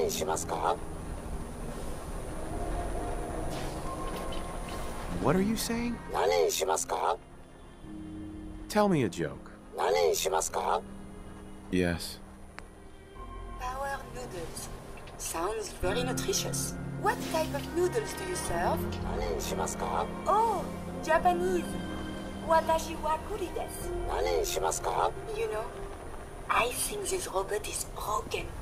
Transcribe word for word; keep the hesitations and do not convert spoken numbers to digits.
にしますか? What are you saying? 何にしますか? Tell me a joke. 何にしますか? Yes. Power noodles. Sounds very nutritious. What type of noodles do you serve? 何にしますか? Oh, Japanese. Watashi wa kuri desu. 何にしますか? You know, I think this robot is broken.